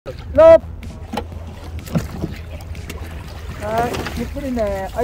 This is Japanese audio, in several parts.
はい、ゆっくりね。はい。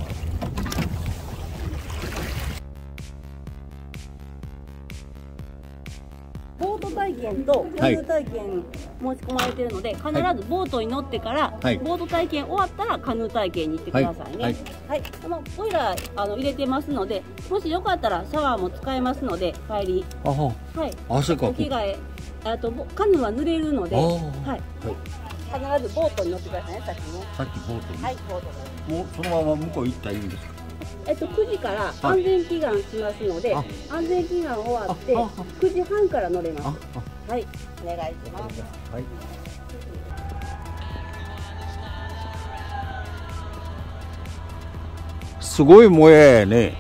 ボート体験とカヌー体験申し込まれているので、必ずボートに乗ってから、ボート体験終わったらカヌー体験に行ってくださいね。はい、ボイラー入れてますので、もしよかったらシャワーも使えますので、帰り。はい。 汗かく。 お着替え。あとカヌーは濡れるので、必ずボートに乗ってくださいね、さっきね。 さっきボートに。 はい、ボートで。 もうそのまま向こう行ったらいいんですか。 9時から安全祈願しますので、安全祈願終わって9時半から乗れます。はい、お願いします。はい。 すごいもややね。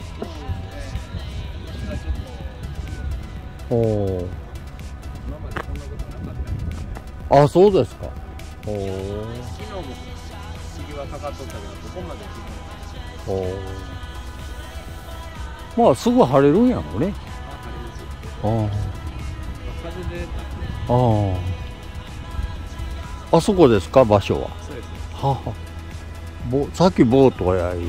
おお。あ、そうですか。おお。昨日も杉はかかっとったけど、ここまで。おお。まあすぐ晴れるんやろね。ああ。ああ。あそこですか、場所は。そうです。はは。さっきボートがやい。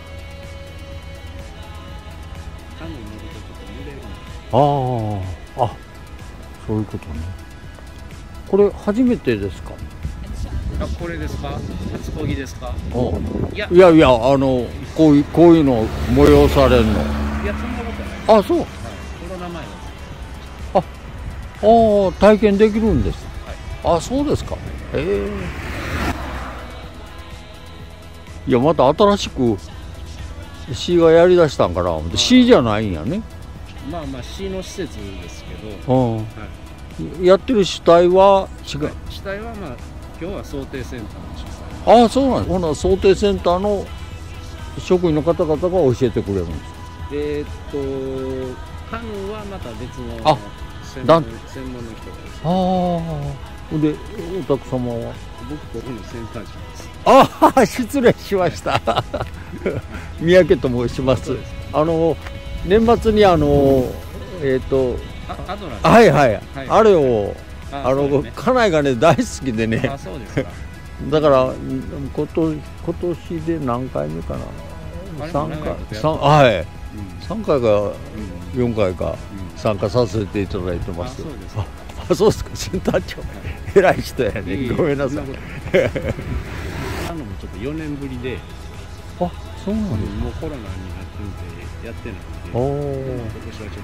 ああ、あ、そういうことね。これ初めてですか。 あ、これですか。初漕ぎですか。 いやいや、こういうの催されるの。 いや、そんなことない。 あ、そう。 はい、コロナ前です。 あ、体験できるんです。はい、あ、そうですか。いや、また新しく市がやりだしたんかな。市じゃないんやね。 まあまあ市の施設ですけど、 やってる主体は違う。 主体はまあ今日は想定センターの主催。ああ、そうなんです。ほな想定センターの職員の方々が教えてくれるんです。 カヌーはまた別の専門の人がです。 ああ。でお宅様は。 僕ここのセンター長です。 ああ、失礼しました。三宅と申します。年末にアドラー。 はいはい。あれを家内がね大好きでね。 あ、そうですか。 だから今年で何回目かな。3回はい。3回か4回か参加させていただいてます。あ、そうですか。センター長。偉い人やね。ごめんなさい。 もちょっと4年ぶりで。 あ、そうなんです。 もうコロナになってるんでやってないんで。今年はちょっ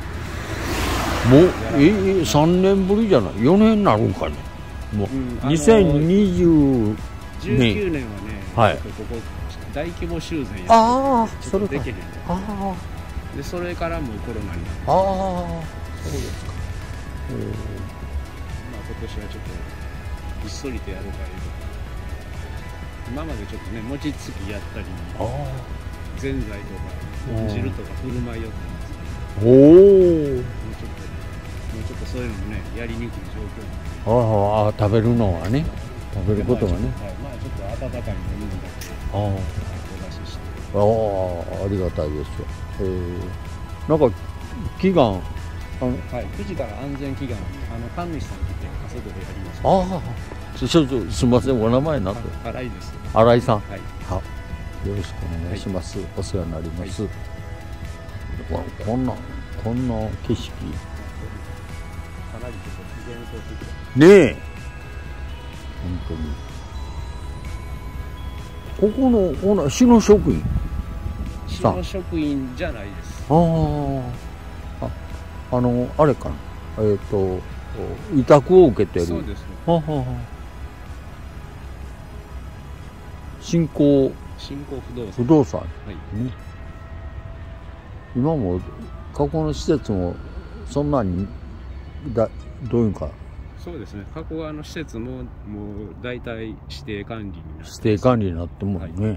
と。もう3年ぶりじゃない。4年になるんかね。もう2020 年。19年はね。ここ大規模修繕やって。 ああ、それできへん。でそれからもうコロナになって。 ああ、そうですか。 まあ今年はちょっとひっそりとやるかいう。今までちょっとね餅つきやったり、ぜんざいとか汁とか振る舞いよったんですけど。もうちょっとそういうのもねやりにくい状況なんで。 食べるのはね、食べることがね。 まあちょっと温かいものだけお出しして。 ありがたいですよ。なんか祈願。 はい、9時から安全祈願、神主さん来て、あそこでやりました。 ちょっとすみません、お名前なんて。 新井です。 新井さん。 はい。 よろしくお願いします。お世話になります。こんな景色。 かなりちょっと幻想的。 ねえ。本当に。ここの市の職員。 市の職員じゃないです。 あれかな。委託を受けてる。 そうですね。 新興不動産。今も過去の施設もそんなにどういうか。 そうですね。加古川の施設ももう大体指定管理になって。 指定管理になってもね。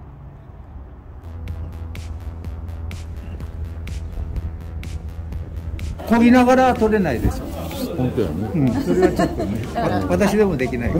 漕ぎながら取れないでしょ。 本当やね。 それはちょっとね、私でもできない。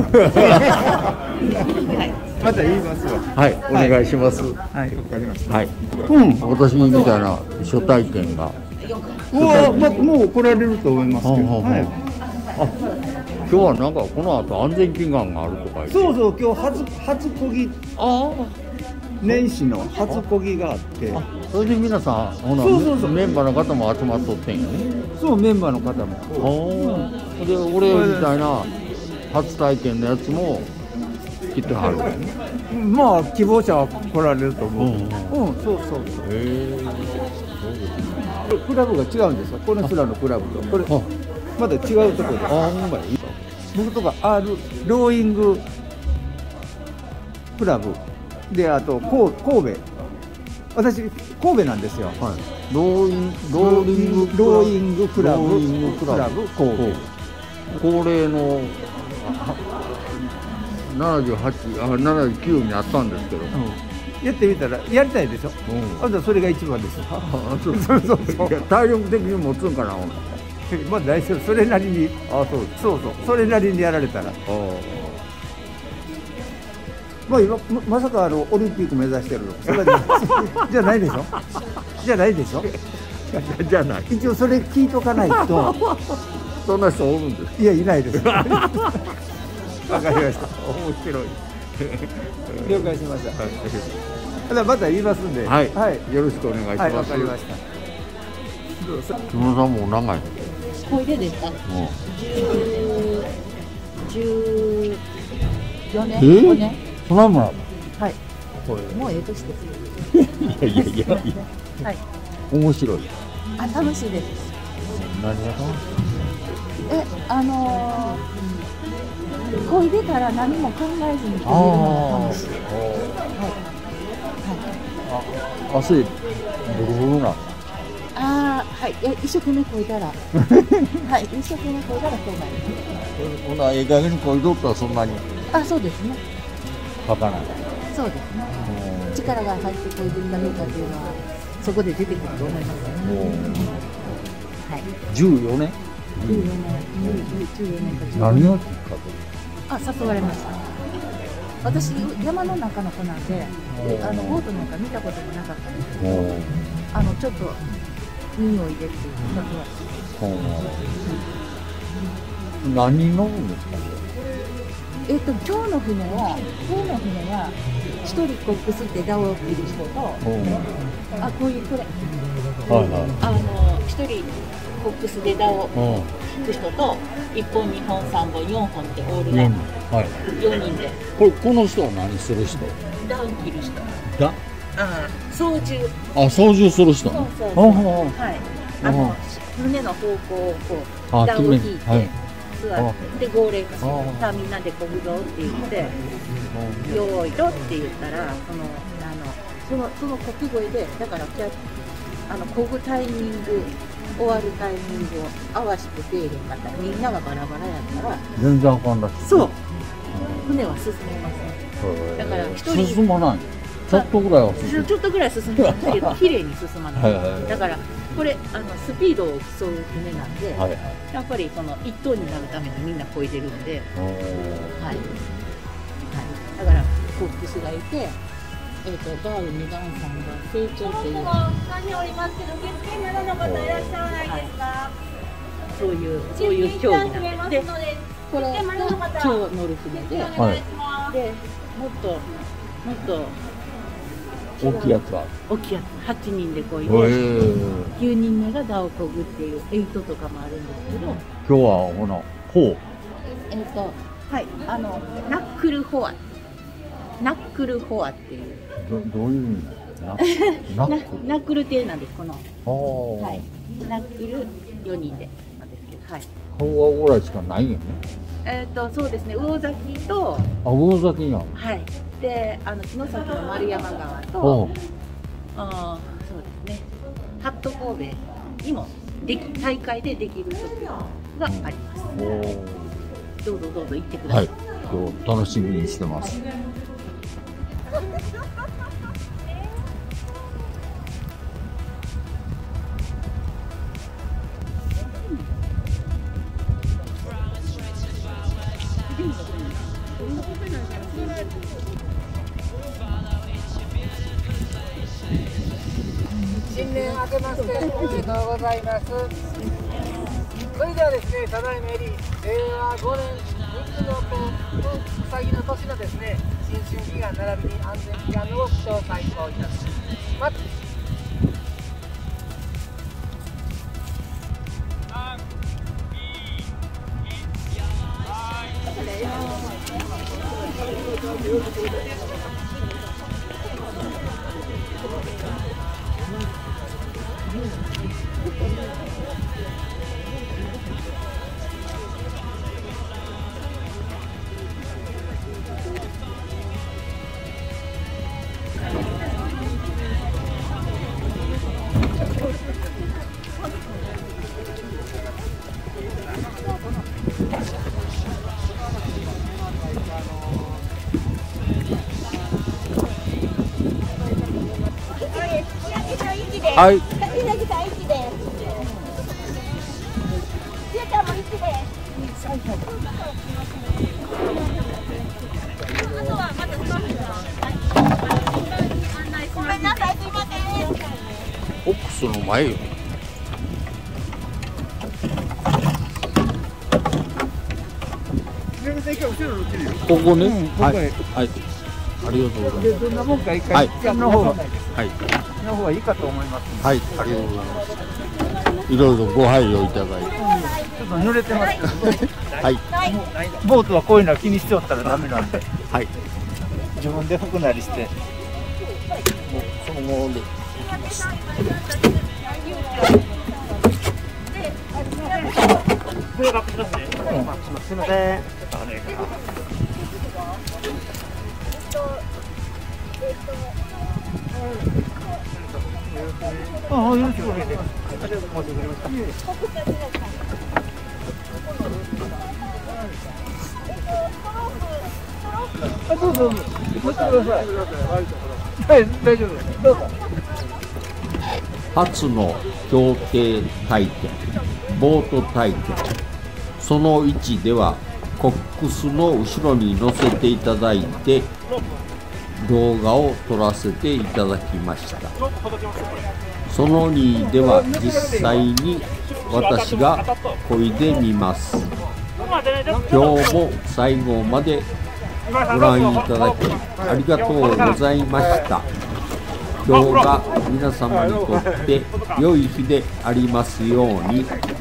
また言いますわ。 はい、お願いします。 はい、わかりました。 はい。私みたいな初体験が。 もう来られると思いますけど。はい。 今日はなんかこの後安全祈願があるとか言って。 そうそう、今日初こぎ、 あ年始の初こぎがあって、 あ、それで皆さん、ほなそうメンバーの方も集まっとってんやね。 そう、メンバーの方も。 で、俺みたいな初体験のやつも来てはる。 まあ、希望者は来られると思う。そうそう。クラブが違うんですよ。この空のクラブと。これ、まだ違うところです。 あ、ほんまや。 僕とかローイングクラブで、あと神戸、私神戸なんですよ。 ローイングクラブ神戸。恒例の79にあったんですけど、 やってみたらやりたいでしょ。あとそれが一番です。そう体力的に持つんかな。 まあ大丈夫、それなりに、そうそれなりにやられたら。まあ今まさかオリンピック目指してるのそれじゃないでしょ。じゃないでしょ。 じゃない。 一応それ聞いとかないと。 そんな人おるんです。 いや、いないです。わかりました。面白い。了解しました。また言いますんで。 はい。よろしくお願いします。 わかりました。 木村さんも長い。 これでですか。14年。5年。 そらも。 はい。もう年です。 いや。 はい。 面白い。 あ、楽しいです。 何が楽しい？ こいでたら何も考えずにこいでるのが楽しい。 汗ブルブルな。 はい。一生懸命こいだら。はい。一生懸命こいだらそうなります。 ほな、いい加減にこいどったらそんなに。 そうですね。 書かない。 そうですね。力が入ってこいでるかどうかっていうのはそこで出てくると思います。はい。 14年。 14年か14年。 何をきっかけ？誘われました。私山の中の子なんで、ボートなんか見たこともなかったんですけど、ちょっと匂いでっていう誘われました。 何飲むんですか？ 今日の船は一人コックスってダオを切る人と、こういうこれ、一人コックスでダオを引く人と、1本2本3本4本ってオールで4人で。 この人は何する人？ ダオを切る人。操縦。 操縦する人。 はい。船の方向をこうダオを引いて。座って号令かさあみんなでこぐぞって言ってよーいとって言ったらその掛け声でだからこぐタイミング終わるタイミングを合わせてせえへんかったらみんながバラバラやったら全然あかんらしい。 そう船は進めません。だから一人進まない。ちょっとぐらいは進む。 ちょっとぐらい進むんですけど綺麗に進まない。だからこれスピードを競う船なんで、やっぱりその一等になるためにみんな漕いでるんで、だからコックスがいて、バール2番さんが成長っていう。何おりますけど受付に7の方いらっしゃらないですか？そういう競技なんで、これが今日乗る船で、でもっと大きいやつは大きいやつ8人でこいで9人目がダオこぐっていう8とかもあるんですけど、 今日はこのはいナックルフォアっていうどういう意味ナックル亭なんです。このはいナックル4人でなんですけど、はい顔はぐらいしかないよね。 そうですね。魚崎と魚崎やはいで城崎の丸山川とそうですねハット神戸にも大会でできる時があります。どうぞ行ってください。 今日楽しみにしてます。 新年明けましておめでとうございます。それではですね、ただいまより和5年肉の子うさぎの年のですね、新春祈願並びに安全祈願を詳細をいたします。 はい。 ごめんなさい、すいません。 オックスの前よ。ここね。はい。はい。ありがとうございます。 どんなもんか一はい回の方がはい。 の方がいいかと思います。 はい。ありがとうございます。いろいろご配慮いただいて。 ちょっと濡れてます。 はい。 ボートはこういうのは気にしておったらダメなんで、 はい。 自分で拭くなりして。 そのままで。 すみません。あ、よろしくお願いします。どうぞどうぞ。乗ってください。はい、大丈夫です。どうぞ。 初の競艇体験、ボート体験、その1ではコックスの後ろに乗せていただいて動画を撮らせていただきました。その2では実際に私が漕いでみます。今日も最後までご覧いただきありがとうございました。今日が皆様にとって良い日でありますように。